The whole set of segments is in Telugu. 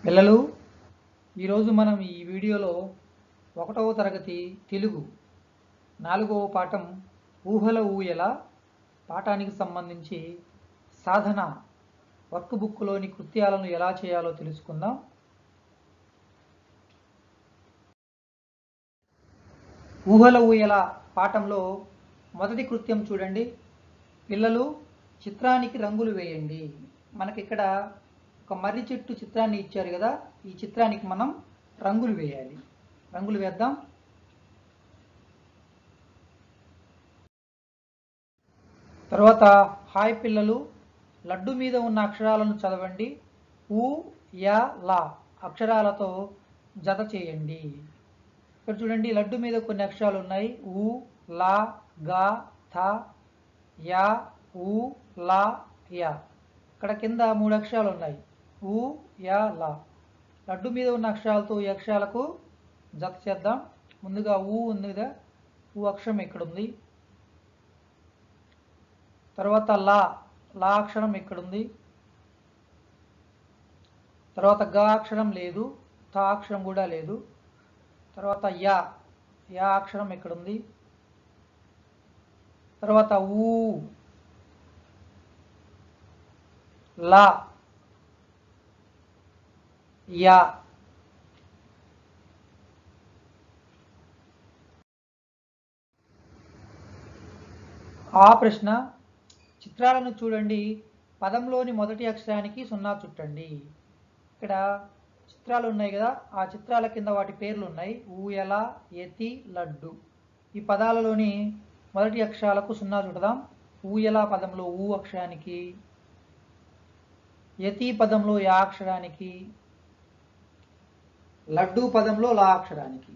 పిల్లలు, ఈరోజు మనం ఈ వీడియోలో 1వ తరగతి తెలుగు 4వ పాఠం ఊహల ఊయల పాఠానికి సంబంధించి సాధన వర్క్ బుక్లోని కృత్యాలను ఎలా చేయాలో తెలుసుకుందాం. ఊహల ఊయల పాఠంలో మొదటి కృత్యం చూడండి. పిల్లలు, చిత్రానికి రంగులు వేయండి. మనకి ఇక్కడ ఒక మర్రి చెట్టు చిత్రాన్ని ఇచ్చారు కదా, ఈ చిత్రానికి మనం రంగులు వేయాలి. రంగులు వేద్దాం. తర్వాత హాయ్ పిల్లలు, లడ్డు మీద ఉన్న అక్షరాలను చదవండి. ఊ యా లా అక్షరాలతో జత చేయండి. ఇక్కడ చూడండి, లడ్డు మీద కొన్ని అక్షరాలు ఉన్నాయి. ఊ, లా, గా, థ, యా, ఊ, లా, యా. ఇక్కడ కింద 3 అక్షరాలు ఉన్నాయి. ఊ, యా, లా. లడ్డు మీద ఉన్న అక్షరాలతో ఈ అక్షరాలకు జత చేద్దాం. ముందుగా ఊ ఉంది కదా, ఊ అక్షరం ఇక్కడ ఉంది. తర్వాత లా, లా అక్షరం ఇక్కడ ఉంది. తర్వాత గా అక్షరం లేదు, థ అక్షరం కూడా లేదు. తర్వాత యా, యా అక్షరం ఇక్కడ ఉంది. తర్వాత ఊ, లా, యా. ఆ ప్రశ్న, చిత్రాలను చూడండి. పదంలోని మొదటి అక్షరానికి 0 చుట్టండి. ఇక్కడ చిత్రాలు ఉన్నాయి కదా, ఆ చిత్రాల కింద వాటి పేర్లు ఉన్నాయి. ఊయల, యతి, లడ్డు. ఈ పదాలలోని మొదటి అక్షరాలకు 0 చుడదాం. ఊయల పదంలో ఊ అక్షరానికి, యతి పదంలో యా అక్షరానికి, లడ్డు పదంలో లా అక్షరానికి.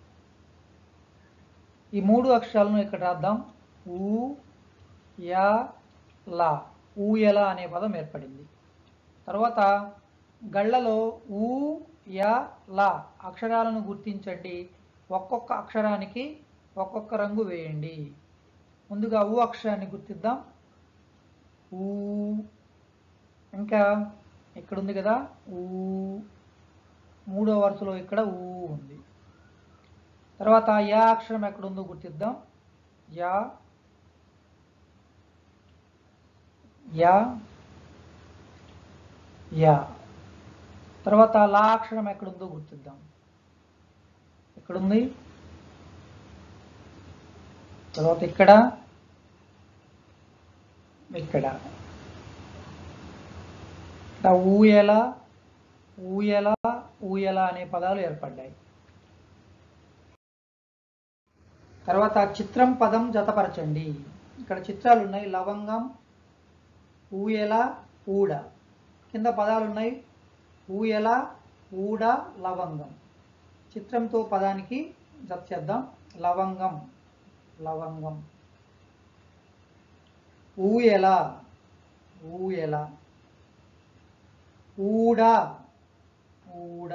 ఈ 3 అక్షరాలను ఇక్కడ రాద్దాం. ఊ, యా, లా. ఊయల అనే పదం ఏర్పడింది. తర్వాత గళ్ళలో ఊ, యా, లా అక్షరాలను గుర్తించండి. ఒక్కొక్క అక్షరానికి ఒక్కొక్క రంగు వేయండి. ముందుగా ఊ అక్షరాన్ని గుర్తిద్దాం. ఊ. ఇంకా ఇక్కడ ఉంది కదా ఊ, 3వ వరుసలో ఇక్కడ ఊ ఉంది. తర్వాత యా అక్షరం ఎక్కడుందో గుర్తిద్దాం. Yeah, yeah, yeah. తర్వాత లా అక్షరం ఎక్కడుందో గుర్తిద్దాం. ఎక్కడుంది? తర్వాత ఇక్కడ, ఇక్కడ. ఊయల, ఊయల, ఊయల అనే పదాలు ఏర్పడ్డాయి. తర్వాత చిత్రం పదం జతపరచండి. ఇక్కడ చిత్రాలు ఉన్నాయి. లవంగం, ఊయల, ఊడ. కింద పదాలు ఉన్నాయి. ఊయల, ఊడ, లవంగం. చిత్రంతో పదానికి జత చేద్దాం. లవంగం, లవంగం. ఊయల, ఊయల. ఊడ, ఊడ.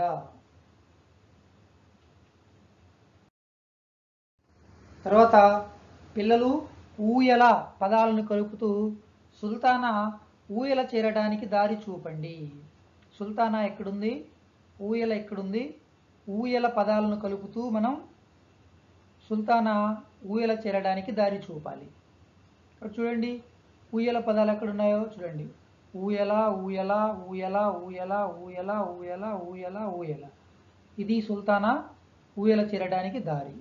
తర్వాత పిల్లలు, ఊయల పదాలను కలుపుతూ సుల్తానా ఊయల చేరడానికి దారి చూపండి. సుల్తానా ఎక్కడుంది? ఊయల ఎక్కడుంది? ఊయల పదాలను కలుపుతూ మనం సుల్తానా ఊయల చేరడానికి దారి చూపాలి. ఇక్కడ చూడండి, ఊయల పదాలు ఎక్కడున్నాయో చూడండి. ఊయల, ఊయల, ఊయల, ఊయల, ఊయల, ఊయల, ఊయల, ఊయల. ఇది సుల్తానా ఊయల చేరడానికి దారి.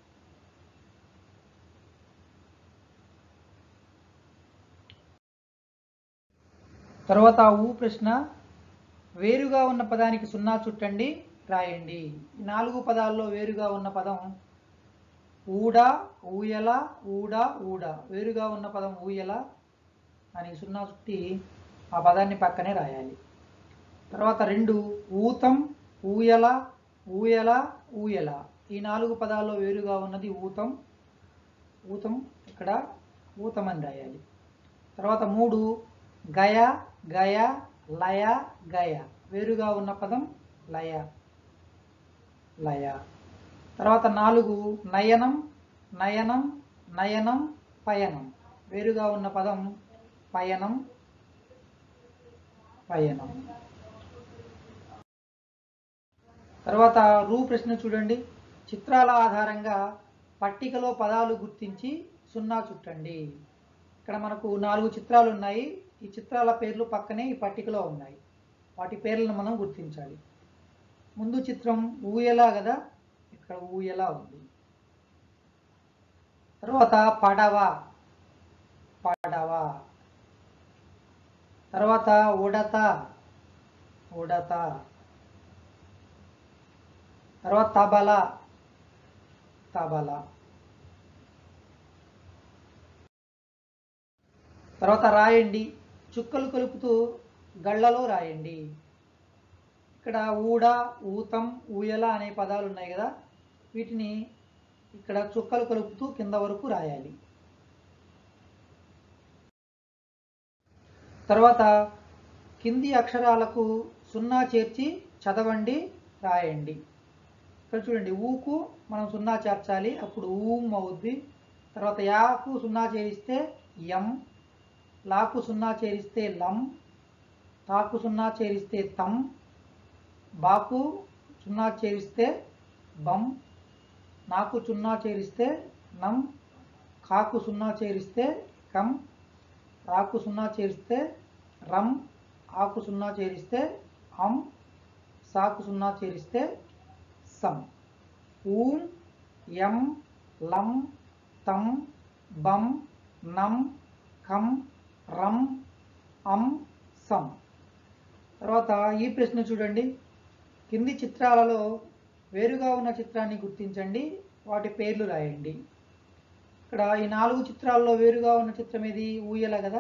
తర్వాత ఊ ప్రశ్న, వేరుగా ఉన్న పదానికి 0 చుట్టండి, రాయండి. ఈ 4 పదాల్లో వేరుగా ఉన్న పదం ఊడ, ఊయల, ఊడ, ఊడ. వేరుగా ఉన్న పదం ఊయల. దానికి 0 చుట్టి ఆ పదాన్ని పక్కనే రాయాలి. తర్వాత 2 ఊతం, ఊయల, ఊయల, ఊయల. ఈ 4 పదాల్లో వేరుగా ఉన్నది ఊతం. ఊతం ఇక్కడ ఊతం అని రాయాలి. తర్వాత 3 గయ, గయ, లయ, గయ. వేరుగా ఉన్న పదం లయ, లయ. తర్వాత 4 నయనం, నయనం, నయనం, పయనం. వేరుగా ఉన్న పదం పయనం, పయనం. తర్వాత రూ ప్రశ్న చూడండి. చిత్రాల ఆధారంగా పట్టికలో పదాలు గుర్తించి సున్నా చుట్టండి. ఇక్కడ మనకు 4 చిత్రాలు ఉన్నాయి. ఈ చిత్రాల పేర్లు పక్కనే ఈ పట్టికలో ఉన్నాయి. వాటి పేర్లను మనం గుర్తించాలి. ముందు చిత్రం ఊయల కదా, ఇక్కడ ఊయల ఉంది. తర్వాత పడవ, పడవ. తర్వాత ఉడత, ఉడత. తర్వాత తబల, తబల. తర్వాత రాయండి. చుక్కలు కలుపుతూ గళ్ళలో రాయండి. ఇక్కడ ఊడ, ఊతం, ఊయల అనే పదాలు ఉన్నాయి కదా, వీటిని ఇక్కడ చుక్కలు కలుపుతూ కింద వరకు రాయాలి. తర్వాత కింది అక్షరాలకు సున్నా చేర్చి చదవండి, రాయండి. ఇక్కడ చూడండి, ఊకు మనం సున్నా చేర్చాలి, అప్పుడు ఊమ్ అవుద్ది. తర్వాత యాకు సున్నా చేరిస్తే యం, లాకు సున్నా చేరిస్తే లం, తాకు సున్నా చేరిస్తే తం, బాకు సున్నా చేరిస్తే బం, నాకు సున్నా చేరిస్తే నం, కాకు సున్నా చేరిస్తే కం, రాకు సున్నా చేరిస్తే రం, ఆకు సున్నా చేరిస్తే అం, సాకు సున్నా చేరిస్తే సం. ఊం, యం, లం, తం, బం, నం, కం, రం, అం, సం. తర్వాత ఈ ప్రశ్న చూడండి. కింది చిత్రాలలో వేరుగా ఉన్న చిత్రాన్ని గుర్తించండి, వాటి పేర్లు రాయండి. ఇక్కడ ఈ 4 చిత్రాల్లో వేరుగా ఉన్న చిత్రం ఏది? ఊయల కదా,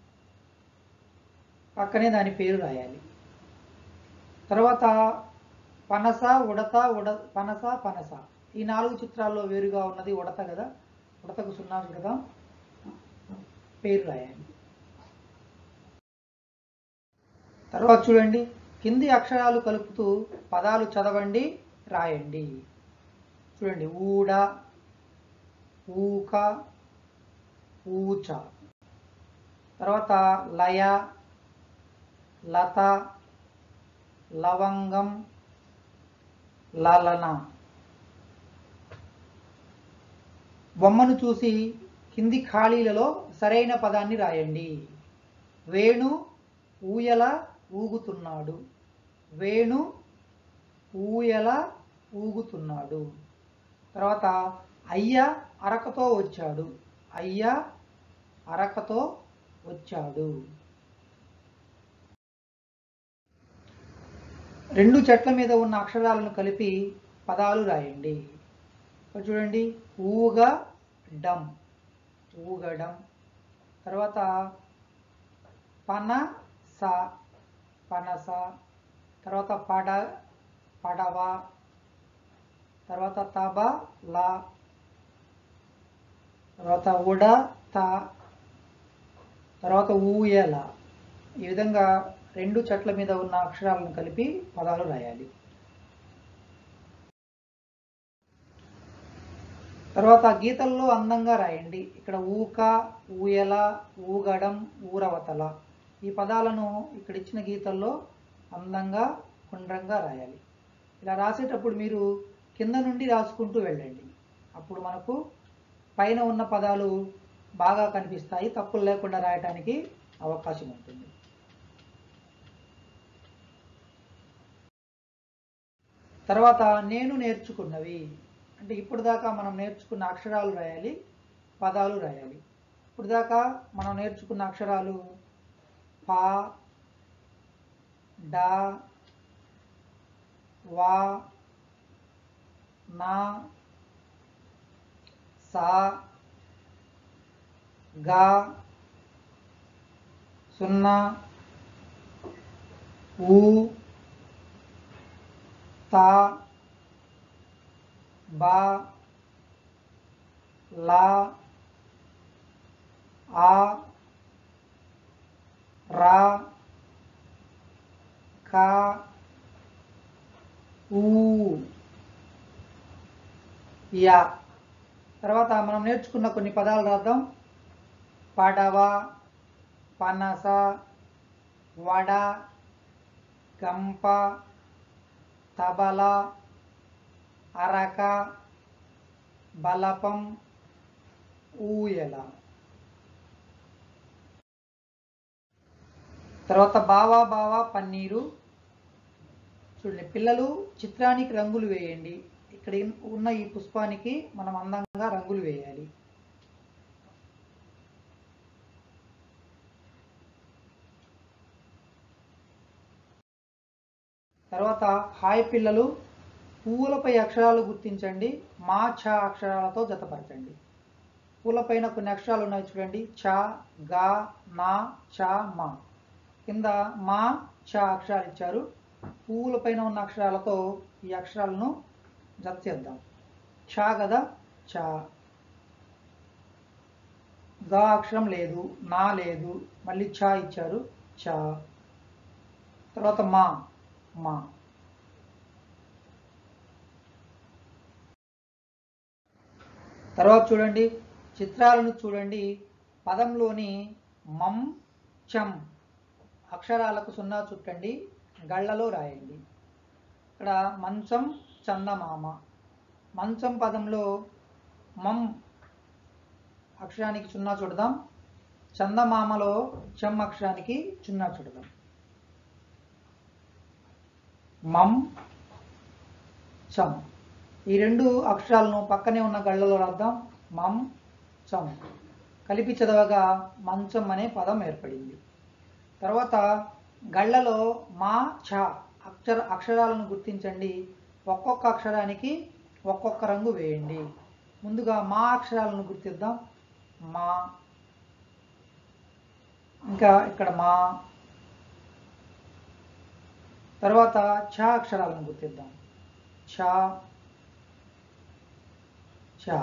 పక్కనే దాని పేరు రాయాలి. తర్వాత పనస, ఉడత, పనస, పనస. ఈ 4 చిత్రాల్లో వేరుగా ఉన్నది ఉడత కదా, ఉడతకు సున్నా చుడదాం, పేరు రాయాలి. తర్వాత చూడండి, కింది అక్షరాలు కలుపుతూ పదాలు చదవండి, రాయండి. చూడండి, ఊడ, ఊక, ఊచ. తర్వాత లయ, లత, లవంగం, లలన. బొమ్మను చూసి కింది ఖాళీలలో సరైన పదాన్ని రాయండి. వేణు ఊయల ఊగుతున్నాడు, వేణు ఊయల ఊగుతున్నాడు. తర్వాత అయ్య అరకతో వచ్చాడు, అయ్య అరకతో వచ్చాడు. 2 చెట్ల మీద ఉన్న అక్షరాలను కలిపి పదాలు రాయండి. చూడండి, ఊగడం, ఊగడం. తర్వాత పనస, పనస. తర్వాత పడవ. తర్వాత తబల. తర్వాత ఉడత. తర్వాత ఊయల. ఈ విధంగా 2 చెట్ల మీద ఉన్న అక్షరాలను కలిపి పదాలు రాయాలి. తర్వాత గీతల్లో అందంగా రాయండి. ఇక్కడ ఊక, ఊయల, ఊగడం, ఊరవతల. ఈ పదాలను ఇక్కడ ఇచ్చిన గీతల్లో అందంగా గుండ్రంగా రాయాలి. ఇలా రాసేటప్పుడు మీరు కింద నుండి రాసుకుంటూ వెళ్ళండి, అప్పుడు మనకు పైన ఉన్న పదాలు బాగా కనిపిస్తాయి, తప్పులు లేకుండా రాయడానికి అవకాశం ఉంటుంది. తర్వాత నేను నేర్చుకున్నవి అంటే ఇప్పుడు దాకా మనం నేర్చుకున్న అక్షరాలు రాయాలి, పదాలు రాయాలి. ఇప్పుడు దాకా మనం నేర్చుకున్న అక్షరాలు ప, డ, వా, నా, సా, గా, సున్నా, ఊ, తా, బా, లా, ఆ, రా, కా, ఊ, యా. తర్వాత మనం నేర్చుకున్న కొన్ని పదాలు రాద్దాం. పడవ, పనస, వడ, గంప, తబల, అరక, బలపం, ఊయల. తర్వాత బావా బావా పన్నీరు. చూడండి, పిల్లలు చిత్రానికి రంగులు వేయండి. ఇక్కడ ఉన్న ఈ పుష్పానికి మనం అందంగా రంగులు వేయాలి. తర్వాత హాయ్ పిల్లలు, పువ్వులపై అక్షరాలు గుర్తించండి, మా ఛ అక్షరాలతో జతపరచండి. పూలపైన కొన్ని అక్షరాలు ఉన్నాయి చూడండి, ఛ, గ, నా, చ, మా. కింద మా ఛ అక్షరాలు ఇచ్చారు. పువ్వులపైన ఉన్న అక్షరాలతో ఈ అక్షరాలను జత చేద్దాం. ఛ కదా, ఛ. గా అక్షరం లేదు, నా లేదు, మళ్ళీ ఛ ఇచ్చారు, ఛ. తర్వాత మా, మా. తర్వాత చూడండి, చిత్రాలను చూడండి. పదంలోని మం, చం అక్షరాలకు సున్నా చుట్టండి, గళ్ళలో రాయండి. ఇక్కడ మంచం, చందమామ. మంచం పదంలో మం అక్షరానికి సున్నా చుడదాం, చందమామలో చం అక్షరానికి సున్నా చుడదాం. మం, చం. ఈ రెండు అక్షరాలను పక్కనే ఉన్న గళ్ళలో రాద్దాం, మం, చం. కలిపి చదవగా మంచం అనే పదం ఏర్పడింది. తర్వాత గళ్ళలో మా ఛ అక్షరాలను గుర్తించండి. ఒక్కొక్క అక్షరానికి ఒక్కొక్క రంగు వేయండి. ముందుగా మా అక్షరాలను గుర్తిద్దాం, మా. ఇంకా ఇక్కడ మా. తర్వాత ఛ అక్షరాలను గుర్తిద్దాం, ఛ, ఛ.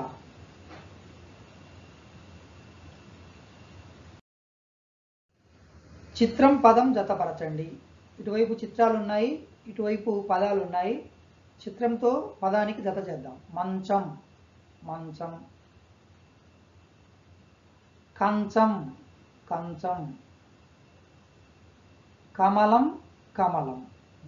చిత్రం పదం జతపరచండి. ఇటువైపు చిత్రాలు ఉన్నాయి, ఇటువైపు పదాలు ఉన్నాయి. చిత్రంతో పదానికి జత చేద్దాం. మంచం, మంచం. కంచం, కంచం. కమలం, కమలం.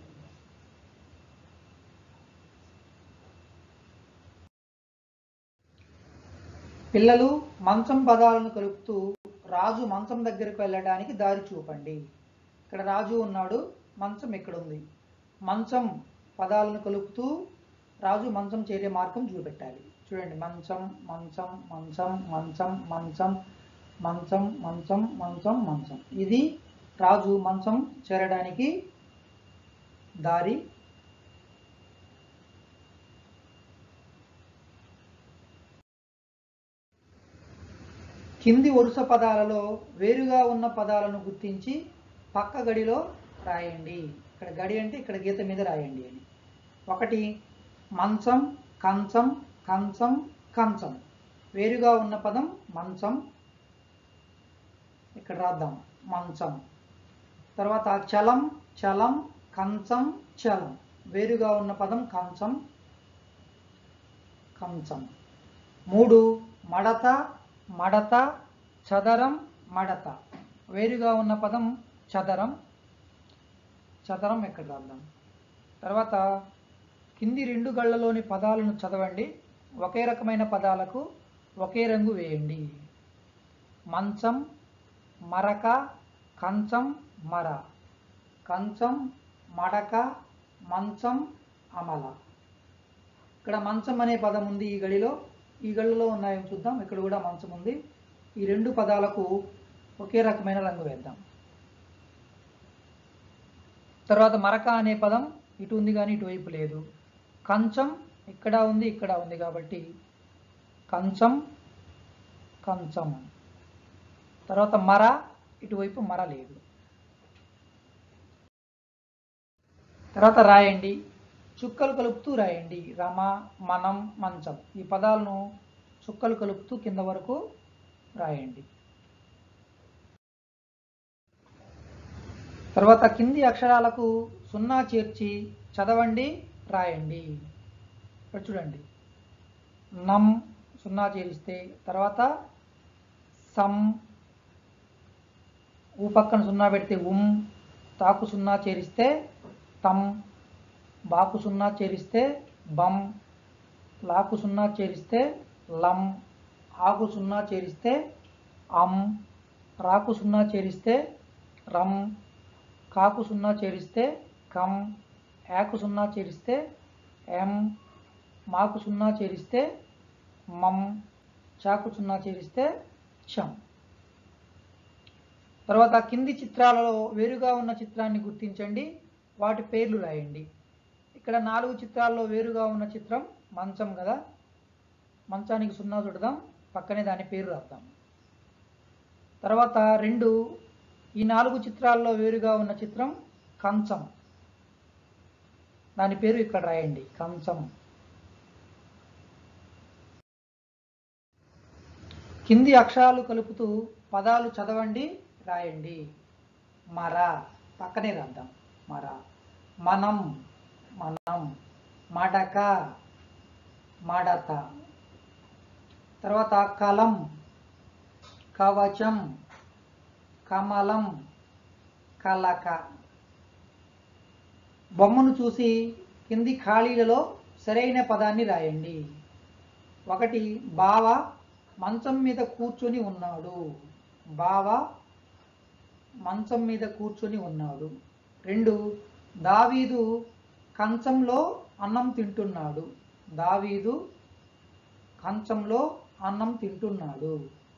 పిల్లలు మంచం పదాలను కలుపుతూ రాజు మంచం దగ్గరికి వెళ్ళడానికి దారి చూపండి. ఇక్కడ రాజు ఉన్నాడు, మంచం ఇక్కడ ఉంది. మంచం పదాలను కలుపుతూ రాజు మంచం చేరే మార్గం చూపెట్టాలి. చూడండి, మంచం, మంచం, మంచం, మంచం, మంచం, మంచం, మంచం, మంచం, మంచం. ఇది రాజు మంచం చేరడానికి దారి. కింది వరుస పదాలలో వేరుగా ఉన్న పదాలను గుర్తించి పక్క గడిలో రాయండి. ఇక్కడ గడి అంటే ఇక్కడ గీత మీద రాయండి అని. 1 మంచం, కంచం, కంచం, కంచం. వేరుగా ఉన్న పదం మంచం, ఇక్కడ రాద్దాం, మంచం. తర్వాత చలం, చలం, కంచం, చలం. వేరుగా ఉన్న పదం కంచం, కంచం. 3 మడత, మడత, చదరం, మడత. వేరుగా ఉన్న పదం చదరం, చదరం. ఇక్కడ రాద్దాం. తర్వాత కింది 2 గళ్ళలోని పదాలను చదవండి. ఒకే రకమైన పదాలకు ఒకే రంగు వేయండి. మంచం, మరక, కంచం, మర. కంచం, మడక, మంచం, అమల. ఇక్కడ మంచం అనే పదం ఉంది ఈ గడిలో. ఈ గళ్ళలో ఉన్నాయో చూద్దాం. ఇక్కడ కూడా మంచం ఉంది. ఈ 2 పదాలకు ఒకే రకమైన రంగు వేద్దాం. తర్వాత మరక అనే పదం ఇటు ఉంది కానీ ఇటువైపు లేదు. కంచం ఇక్కడ ఉంది, ఇక్కడ ఉంది కాబట్టి కంచం, కంచం. తర్వాత మర, ఇటువైపు మర లేదు. తర్వాత రాయండి, చుక్కలు కలుపుతూ రాయండి. రమ, మనం, మంచం. ఈ పదాలను చుక్కలు కలుపుతూ కింద వరకు రాయండి. తర్వాత కింది అక్షరాలకు సున్నా చేర్చి చదవండి, రాయండి. ఇక్కడ చూడండి, నం సున్నా చేరిస్తే, తర్వాత సం, ఊ పక్కన సున్నా పెడితే ఉం, తాకు సున్నా చేరిస్తే తం, బాకు సున్నా చేరిస్తే బం, లాకు సున్నా చేరిస్తే లం, ఆకు సున్నా చేరిస్తే అం, రాకు సున్నా చేరిస్తే రం, కాకు సున్నా చేరిస్తే కం, యాకు సున్నా చేరిస్తే ఎం, మాకు సున్నా చేరిస్తే మం, చాకు సున్నా చేరిస్తే చం. తర్వాత కింది చిత్రాలలో వేరుగా ఉన్న చిత్రాన్ని గుర్తించండి, వాటి పేర్లు రాయండి. ఇక్కడ 4 చిత్రాల్లో వేరుగా ఉన్న చిత్రం మంచం కదా, మంచానికి సున్నా చుడదాం, పక్కనే దాని పేరు రాద్దాం. తర్వాత 2, ఈ 4 చిత్రాల్లో వేరుగా ఉన్న చిత్రం కంచం, దాని పేరు ఇక్కడ రాయండి, కంచం. కింది అక్షరాలు కలుపుతూ పదాలు చదవండి, రాయండి. మర, పక్కనే రాద్దాం, మర. మనం, మనం. మడక, మడత. తర్వాత కలం, కవచం, కమలం, కలక. బొమ్మను చూసి కింది ఖాళీలలో సరైన పదాన్ని రాయండి. 1, బావ మంచం మీద కూర్చొని ఉన్నాడు. బావ మంచం మీద కూర్చొని ఉన్నాడు. 2, దావీదు కంచంలో అన్నం తింటున్నాడు. దావీదు కంచంలో అన్నం తింటున్నాడు.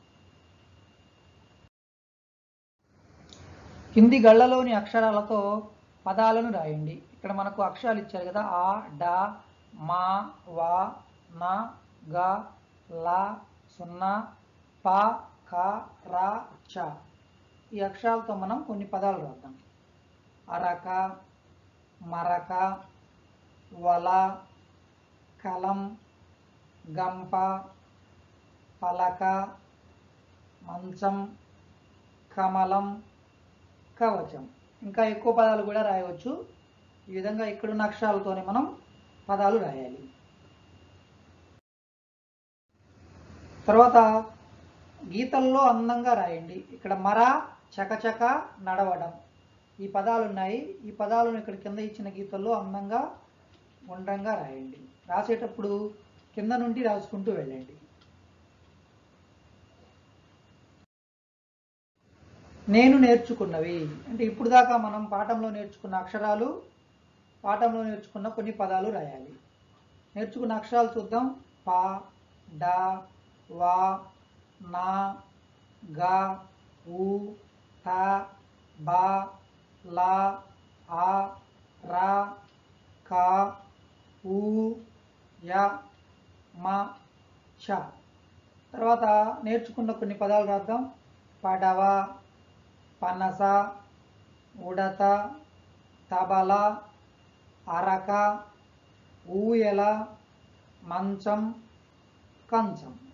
కింది గళ్ళలోని అక్షరాలతో పదాలను రాయండి. ఇక్కడ మనకు అక్షరాలు ఇచ్చారు కదా, ఆ, డ, మా, వా, నా, గ, లా, సున్నా, ప, క, ర, చ. ఈ అక్షరాలతో మనం కొన్ని పదాలు రాద్దాం. అరక, మరక, వల, కలం, గంప, పలక, మంచం, కమలం, కవచం. ఇంకా ఎక్కువ పదాలు కూడా రాయవచ్చు. ఈ విధంగా ఇక్కడున్న అక్షరాలతోనే మనం పదాలు రాయాలి. తర్వాత గీతల్లో అందంగా రాయండి. ఇక్కడ మర, చకచక, నడవడం, ఈ పదాలు ఉన్నాయి. ఈ పదాలను ఇక్కడ కింద ఇచ్చిన గీతల్లో అందంగా గుండ్రంగా రాయండి. రాసేటప్పుడు కింద నుండి రాసుకుంటూ వెళ్ళండి. నేను నేర్చుకున్నవి అంటే ఇప్పుడు దాకా మనం పాఠంలో నేర్చుకున్న అక్షరాలు, పాఠంలో నేర్చుకున్న కొన్ని పదాలు రాయాలి. నేర్చుకున్న అక్షరాలు చూద్దాం. ప, డ, వ, నా, గ, ఉ, త, బ, ల, ఆ, ర, క, ఉ, య, మ, చ. తర్వాత నేర్చుకున్న కొన్ని పదాలు రాద్దాం. పడవ, పనస, ఉడత, తబల, అరక, ఊయల, మంచం, కంచం.